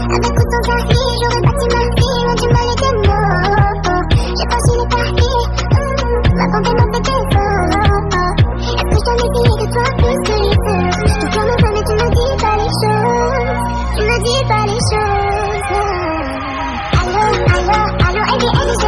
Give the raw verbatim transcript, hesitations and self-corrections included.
Avec ou sans avis, j'aurais bâti ma vie, loin du mal et des mots. J'ai franchi les paris, mmh, ma pensée m'a fait défaut. Est-ce que je dois m'épier de toi plus que les autres? Tout comme ça, mais tu me dis pas les choses. Tu me dis pas les choses. Allô, allô, allô, Eddie, Eddie,